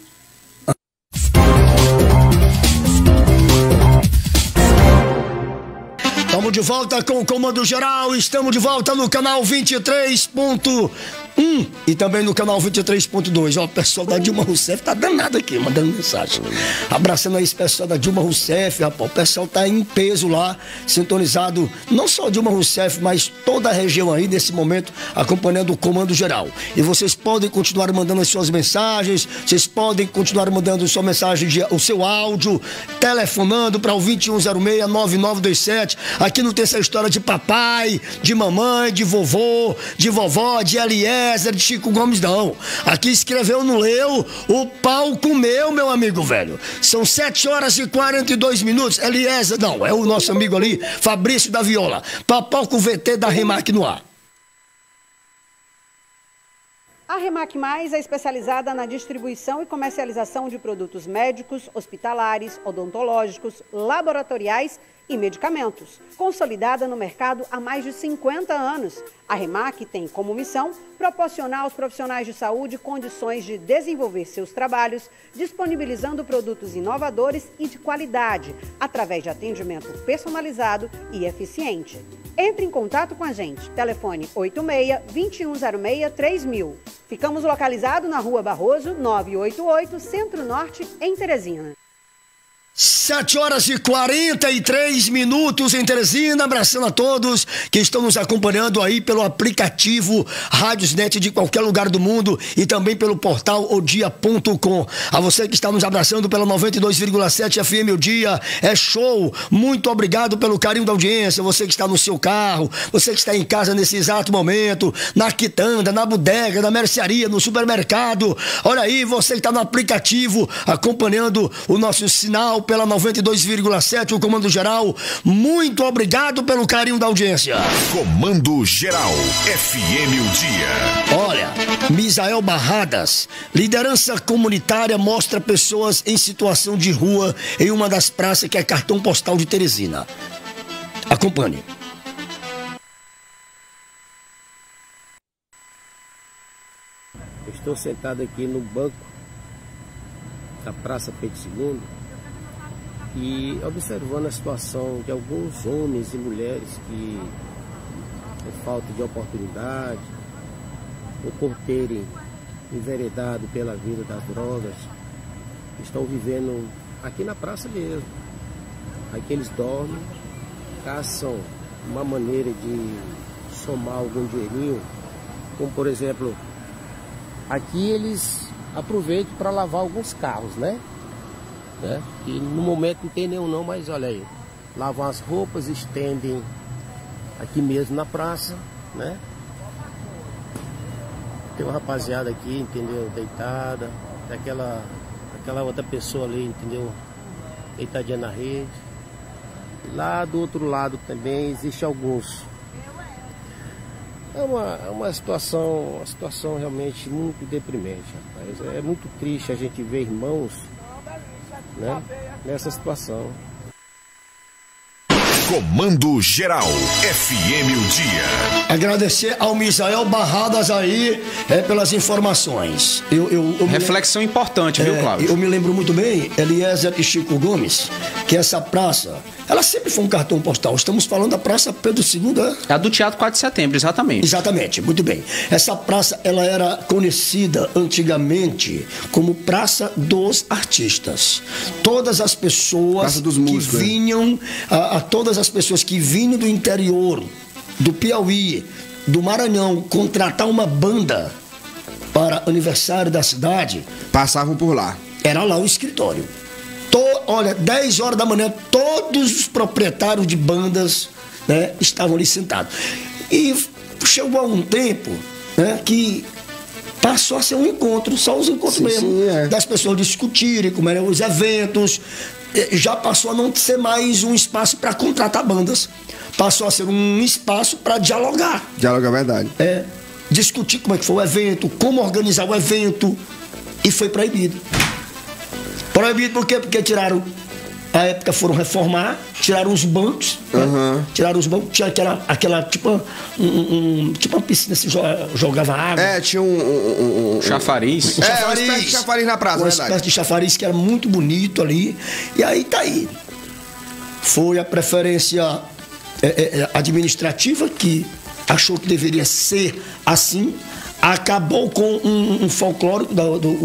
Estamos de volta com o Comando Geral, estamos de volta no canal 23.1 e também no canal 23.2. Ó, o pessoal da Dilma Rousseff tá danado aqui, mandando mensagem. Abraçando aí esse pessoal da Dilma Rousseff, rapaz. O pessoal tá em peso lá, sintonizado, não só Dilma Rousseff, mas toda a região aí, nesse momento, acompanhando o Comando Geral. E vocês podem continuar mandando as suas mensagens, vocês podem continuar mandando sua mensagem, o seu áudio, telefonando para o 2106-9927. Aqui não tem essa história de papai, de mamãe, de vovô, de vovó, de Eliezer, de Chico Gomes, não. Aqui escreveu, não leu, o pau comeu, meu amigo velho. São 7 horas e 42 minutos. Eliezer, não, é o nosso amigo ali, Fabrício da Viola. Papau com VT da Remac no ar. A Remac Mais é especializada na distribuição e comercialização de produtos médicos, hospitalares, odontológicos, laboratoriais e medicamentos. Consolidada no mercado há mais de 50 anos, a Remac tem como missão proporcionar aos profissionais de saúde condições de desenvolver seus trabalhos, disponibilizando produtos inovadores e de qualidade, através de atendimento personalizado e eficiente. Entre em contato com a gente. Telefone 86-2106-3000. Ficamos localizados na Rua Barroso, 988, Centro-Norte, em Teresina. 7 horas e 43 minutos em Teresina, abraçando a todos que estão nos acompanhando aí pelo aplicativo Rádiosnet de qualquer lugar do mundo e também pelo portal odia.com. A você que está nos abraçando pela 92,7 FM O Dia, é show, muito obrigado pelo carinho da audiência, você que está no seu carro, você que está em casa nesse exato momento, na quitanda, na bodega, na mercearia, no supermercado, olha aí, você que está no aplicativo acompanhando o nosso sinal pela 92,7, o Comando Geral, muito obrigado pelo carinho da audiência. Comando Geral, FM O Dia. Olha, Misael Barradas, liderança comunitária mostra pessoas em situação de rua em uma das praças que é cartão postal de Teresina. Acompanhe. Estou sentado aqui no banco da Praça Pedro II e observando a situação de alguns homens e mulheres que, por falta de oportunidade, ou por terem enveredado pela vida das drogas, estão vivendo aqui na praça mesmo. Aqui eles dormem, caçam uma maneira de somar algum dinheirinho, como por exemplo, aqui eles aproveitam para lavar alguns carros, né? E no momento não tem nenhum não, mas olha aí, lavam as roupas, estendem aqui mesmo na praça, né? Tem uma rapaziada aqui, entendeu, deitada, tem aquela outra pessoa ali, entendeu, deitadinha na rede. Lá do outro lado também existe alguns. É uma situação realmente muito deprimente, rapaz. É muito triste a gente ver irmãos, né, nessa situação. Comando Geral, FM O Dia. Agradecer ao Misael Barradas aí pelas informações. Reflexão importante, viu, Cláudio? Eu me lembro muito bem, Eliezer e Chico Gomes, que essa praça, ela sempre foi um cartão postal. Estamos falando da Praça Pedro II. É a do Teatro 4 de Setembro, exatamente. Exatamente, muito bem. Essa praça, ela era conhecida antigamente como Praça dos Artistas. Todas as pessoas que vinham, todas as pessoas que vinham do interior, do Piauí, do Maranhão, contratar uma banda para aniversário da cidade, passavam por lá. Era lá o escritório. Olha, 10 horas da manhã, todos os proprietários de bandas, né, estavam ali sentados. E chegou a um tempo, né, que passou a ser um encontro, só os encontros mesmo, das pessoas discutirem como eram os eventos. Já passou a não ser mais um espaço para contratar bandas. Passou a ser um espaço para dialogar. Dialogar, verdade. Discutir como é que foi o evento, como organizar o evento. E foi proibido. Proibido por quê? Porque tiraram à época foram reformar, tiraram os bancos, né? Tiraram os bancos, tinha aquela tipo uma piscina, se jogava água. Tinha chafariz. Uma espécie de chafariz na praça, uma espécie de chafariz que era muito bonito ali. E aí tá aí. Foi a preferência administrativa que achou que deveria ser assim. Acabou com um folclórico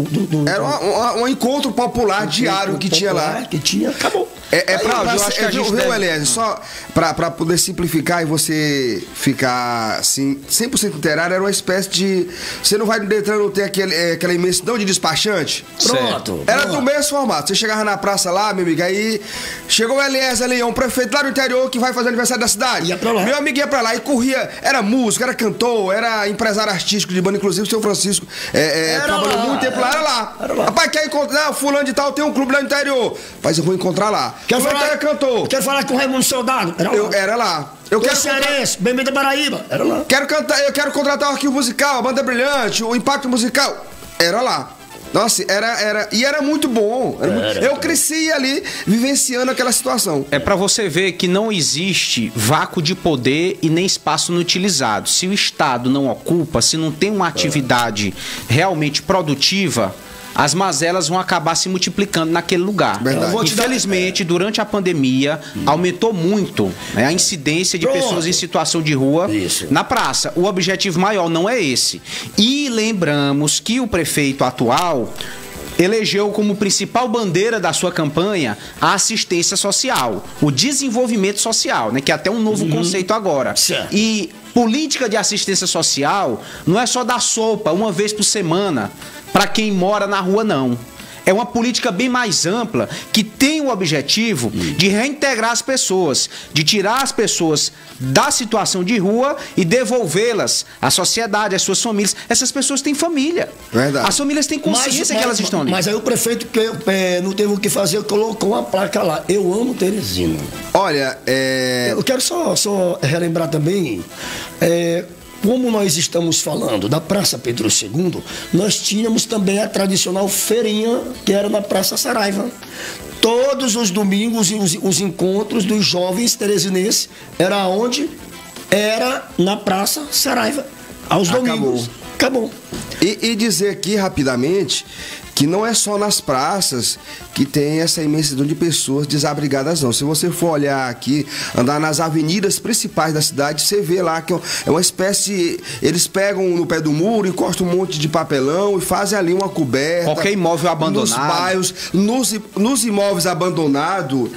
era um encontro popular diário que tinha lá. Que tinha, acabou. Cláudio, eu acho que a gente viu, Elias, só para poder simplificar e você ficar assim, 100% inteirado, era uma espécie de... Você não vai no Detran não ter aquela imensidão de despachante? Pronto. Era do mesmo formato. Você chegava na praça lá, meu amigo, aí chegou o Elias ali, um prefeito lá do interior que vai fazer aniversário da cidade. Ia pra lá. Meu amigo ia pra lá e corria, era músico, era cantor, era empresário artístico de banda, inclusive o seu Francisco trabalhou muito tempo lá, era lá. Rapaz, quer encontrar, fulano de tal, tem um clube lá no interior. Rapaz, eu vou encontrar lá. Quero falar com o Raimundo Soldado. Era lá. Eu quero cearense, Bem-vindo da Paraíba. Era lá. Eu quero contratar o arquivo musical, a banda brilhante, o impacto musical. Era lá. Nossa, era muito bom. Eu cresci ali, vivenciando aquela situação. É pra você ver que não existe vácuo de poder e nem espaço inutilizado. Se o Estado não ocupa, se não tem uma atividade realmente produtiva, as mazelas vão acabar se multiplicando naquele lugar. Infelizmente, durante a pandemia, aumentou muito, né, a incidência de pessoas em situação de rua na praça. O objetivo maior não é esse. E lembramos que o prefeito atual elegeu como principal bandeira da sua campanha a assistência social, o desenvolvimento social, né, que é até um novo conceito agora. E política de assistência social não é só dar sopa uma vez por semana para quem mora na rua, não. É uma política bem mais ampla que tem o objetivo de reintegrar as pessoas, de tirar as pessoas da situação de rua e devolvê-las à sociedade, às suas famílias. Essas pessoas têm família. Verdade. As famílias têm consciência que elas estão ali. Mas aí o prefeito não teve o que fazer, colocou uma placa lá. Eu amo Teresina. Olha, eu quero só relembrar também... Como nós estamos falando da Praça Pedro II, nós tínhamos também a tradicional feirinha, que era na Praça Saraiva. Todos os domingos os encontros dos jovens teresinenses era onde? Era na Praça Saraiva. Aos domingos. Acabou. E dizer aqui rapidamente que não é só nas praças que tem essa imensidão de pessoas desabrigadas, não. Se você for olhar aqui, andar nas avenidas principais da cidade, você vê lá que é uma espécie... Eles pegam no pé do muro, encostam um monte de papelão e fazem ali uma coberta. Qualquer imóvel abandonado. Nos bairros, nos imóveis abandonados.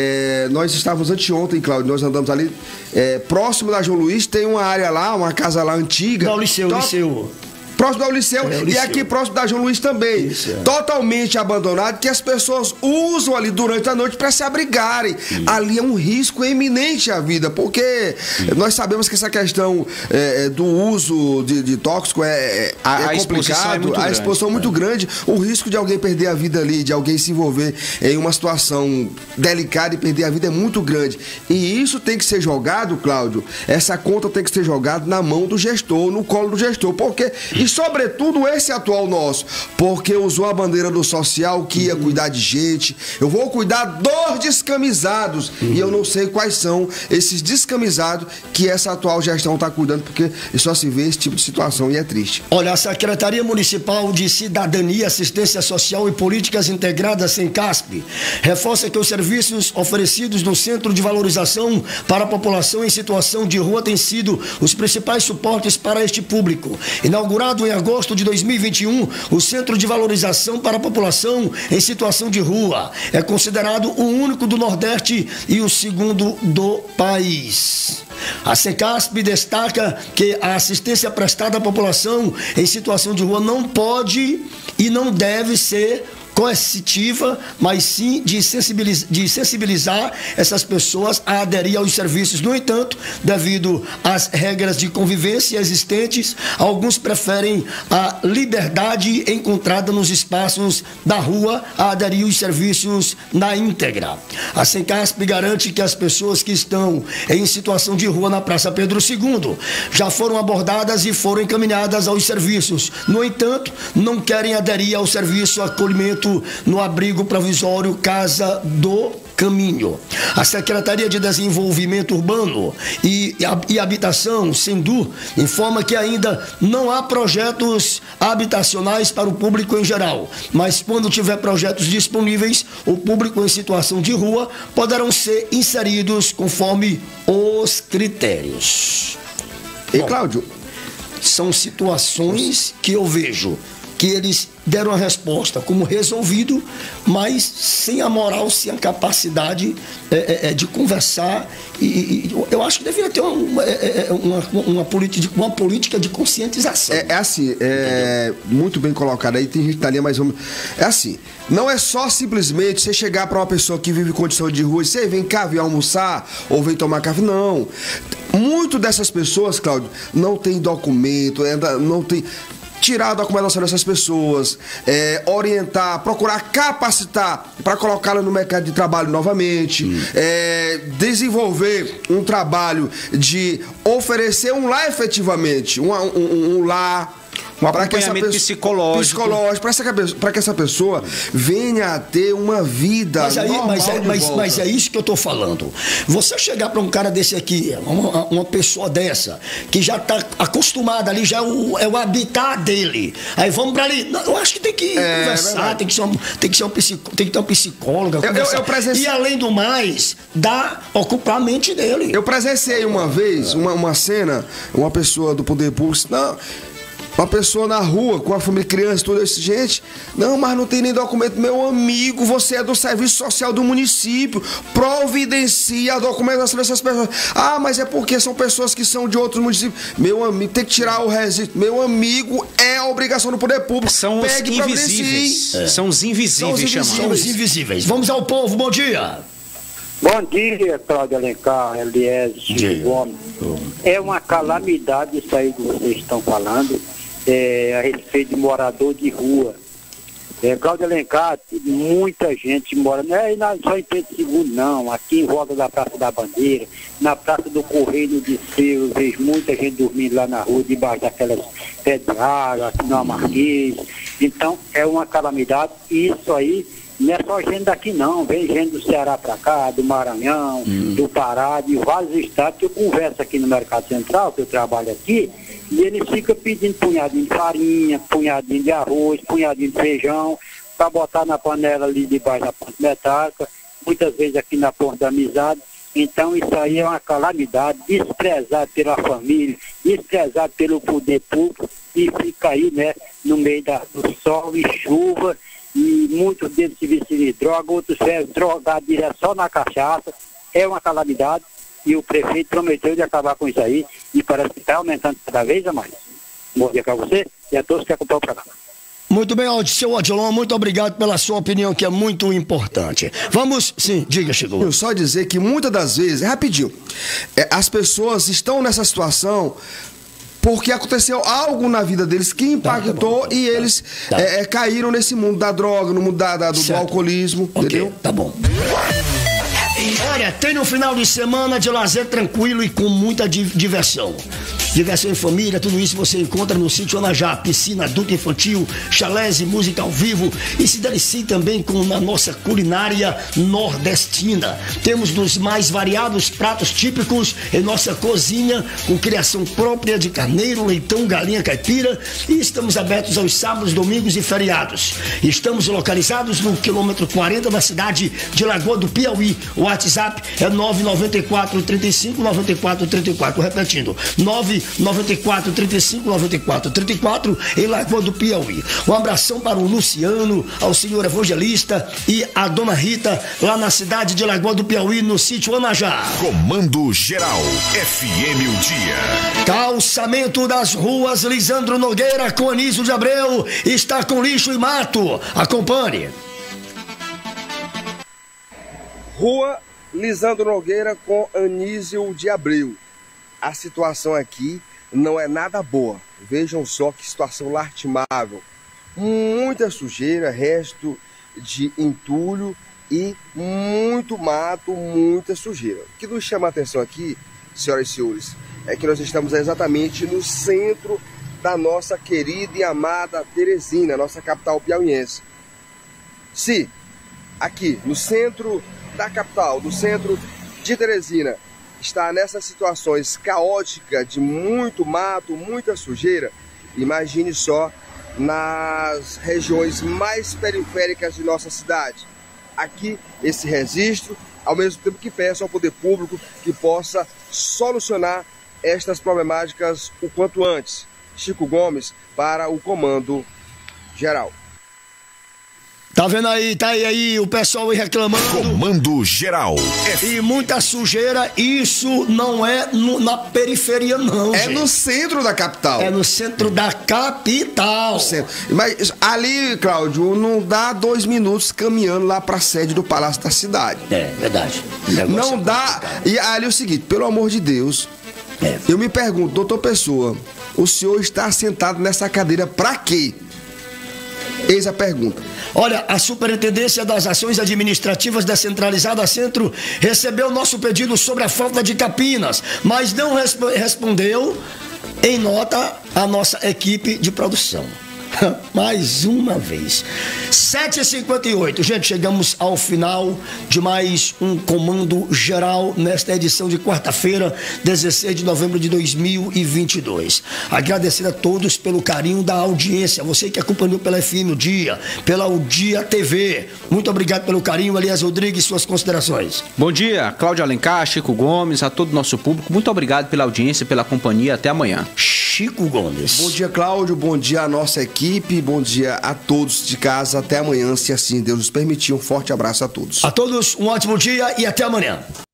Nós estávamos anteontem, Cláudio, nós andamos ali próximo da João Luiz, tem uma área lá, uma casa lá antiga. Não, Liceu. Próximo ao Liceu, e aqui próximo da João Luiz também. Totalmente abandonado, que as pessoas usam ali durante a noite para se abrigarem. Ali é um risco eminente à vida, porque nós sabemos que essa questão do uso de tóxico é complicado, a exposição é muito grande, o risco de alguém perder a vida ali, de alguém se envolver em uma situação delicada e perder a vida é muito grande. E isso tem que ser jogado, Cláudio, essa conta tem que ser jogada na mão do gestor, no colo do gestor, porque... E sobretudo esse atual nosso, porque usou a bandeira do social que ia cuidar de gente. Eu vou cuidar dos descamisados. E eu não sei quais são esses descamisados que essa atual gestão está cuidando, porque só se vê esse tipo de situação e é triste. Olha, a Secretaria Municipal de Cidadania, Assistência Social e Políticas Integradas, Sencasp, reforça que os serviços oferecidos no Centro de Valorização para a População em Situação de Rua têm sido os principais suportes para este público. Inaugurado em agosto de 2021, o Centro de Valorização para a População em Situação de Rua é considerado o único do Nordeste e o segundo do país. A Sencasp destaca que a assistência prestada à população em situação de rua não pode e não deve ser coercitiva, mas sim de sensibilizar essas pessoas a aderir aos serviços. No entanto, devido às regras de convivência existentes, alguns preferem a liberdade encontrada nos espaços da rua a aderir aos serviços na íntegra. A Sencasp garante que as pessoas que estão em situação de rua na Praça Pedro II já foram abordadas e foram encaminhadas aos serviços. No entanto, não querem aderir ao serviço acolhimento no abrigo provisório Casa do caminho. A Secretaria de Desenvolvimento Urbano e Habitação, SENDU, informa que ainda não há projetos habitacionais para o público em geral, mas quando tiver projetos disponíveis, o público em situação de rua poderão ser inseridos conforme os critérios. E Cláudio, são situações que eu vejo que eles deram a resposta como resolvido, mas sem a moral, sem a capacidade de conversar. E eu acho que deveria ter uma política de conscientização. Muito bem colocado aí, tem gente que tá ali, mas vamos... É assim, não é só simplesmente você chegar para uma pessoa que vive em condição de rua e você vem cá, vem almoçar ou vem tomar café, não. Muito dessas pessoas, Cláudio, não tem documento, ainda não tem... Tirar a documentação dessas pessoas, orientar, procurar capacitar para colocá-la no mercado de trabalho novamente, desenvolver um trabalho de oferecer um lar efetivamente, um lar. Um acompanhamento psicológico. Para que essa pessoa venha a ter uma vida normal. Mas é isso que eu tô falando. Você chegar para um cara desse aqui, uma pessoa dessa, que já tá acostumada ali, já é o habitat dele. Aí vamos para ali. Não, eu acho que tem que conversar, tem que ter um psicólogo. E além do mais, ocupar a mente dele. Eu presenciei uma vez uma cena, uma pessoa do poder público, não. Uma pessoa na rua, com a família, criança, toda essa gente. Não, mas não tem nem documento. Meu amigo, você é do serviço social do município. Providencia a documentação dessas pessoas. Ah, mas é porque são pessoas que são de outros municípios. Meu amigo, tem que tirar o registro. Meu amigo, é a obrigação do poder público. São os invisíveis. São os invisíveis, chamados. São os invisíveis. Vamos ao povo, bom dia. Bom dia, Cláudio Alencar, Eliés, Gomes. É uma calamidade isso aí que vocês estão falando. A respeito de morador de rua. Cláudio Alencar, muita gente mora, não é só em Pedro II, não, aqui em volta da Praça da Bandeira, na Praça do Correio no Disseu, eu vejo muita gente dormindo lá na rua, debaixo daquelas pedras de água, aqui no Marquês. Então, é uma calamidade, e isso aí não é só gente daqui não, vem gente do Ceará para cá, do Maranhão, do Pará, de vários estados, que eu converso aqui no Mercado Central, que eu trabalho aqui, e eles ficam pedindo punhadinho de farinha, punhadinho de arroz, punhadinho de feijão, para botar na panela ali debaixo da ponte metálica, muitas vezes aqui na ponte da amizade. Então isso aí é uma calamidade, desprezado pela família, desprezado pelo poder público, e fica aí, né, no meio do sol e chuva, e muitos deles se vestiram de droga, outros drogados direto só na cachaça. É uma calamidade. E o prefeito prometeu de acabar com isso aí, e parece que está aumentando cada vez a mais. Bom dia para você e a todos que acompanham o programa. Muito bem, seu Odilon, muito obrigado pela sua opinião, que é muito importante. Vamos, sim, diga, Chico. Eu só dizer que muitas das vezes, rapidinho, as pessoas estão nessa situação porque aconteceu algo na vida deles que impactou e eles caíram nesse mundo da droga, no mundo do alcoolismo, entendeu? Tá bom. Olha, tem um final de semana de lazer tranquilo e com muita diversão. Diversão em família, tudo isso você encontra no Sítio Anajá. Piscina adulta infantil, chalés e música ao vivo. E se delicie também com a nossa culinária nordestina. Temos dos mais variados pratos típicos em nossa cozinha, com criação própria de carneiro, leitão, galinha caipira. E estamos abertos aos sábados, domingos e feriados. Estamos localizados no quilômetro 40 da cidade de Lagoa do Piauí. O WhatsApp é 994 35 94 34. Repetindo, 994 35 94 34 em Lagoa do Piauí. Um abração para o Luciano, ao senhor Evangelista e a dona Rita, lá na cidade de Lagoa do Piauí, no Sítio Anajá. Comando Geral, FM o Dia. Calçamento das ruas Lisandro Nogueira com Anísio de Abreu está com lixo e mato. Acompanhe. Rua Lisandro Nogueira com Anísio de Abreu. A situação aqui não é nada boa. Vejam só que situação lastimável. Muita sujeira, resto de entulho e muito mato, muita sujeira. O que nos chama a atenção aqui, senhoras e senhores, é que nós estamos exatamente no centro da nossa querida e amada Teresina, nossa capital piauiense. Se aqui no centro da capital, do centro de Teresina, está nessas situações caóticas de muito mato, muita sujeira, imagine só nas regiões mais periféricas de nossa cidade. Aqui, esse registro, ao mesmo tempo que peço ao poder público que possa solucionar estas problemáticas o quanto antes. Chico Gomes, para o Comando Geral. Tá vendo aí, tá aí o pessoal aí reclamando. Comando Geral. E muita sujeira, isso não é na periferia não, gente. No centro da capital. É no centro da capital. Mas ali, Cláudio, não dá 2 minutos caminhando lá pra sede do Palácio da Cidade. É, verdade. Não dá. E ali é o seguinte, pelo amor de Deus, eu me pergunto, doutor Pessoa, o senhor está sentado nessa cadeira pra quê? Eis a pergunta. Olha, a Superintendência das Ações Administrativas Descentralizada Centro recebeu nosso pedido sobre a falta de capinas, mas não respondeu em nota a nossa equipe de produção. Mais uma vez. 7h58, gente, chegamos ao final de mais um Comando Geral nesta edição de quarta-feira, 16 de novembro de 2022. Agradecer a todos pelo carinho da audiência, você que acompanhou pela FM o Dia, pela O Dia TV. Muito obrigado pelo carinho, Elias Rodrigues, suas considerações. Bom dia, Cláudio Alencar, Chico Gomes, a todo o nosso público. Muito obrigado pela audiência, pela companhia. Até amanhã. Chico Gomes. Bom dia, Cláudio. Bom dia à nossa equipe. Bom dia a todos de casa. Até amanhã, se assim Deus nos permitir. Um forte abraço a todos. A todos, um ótimo dia e até amanhã.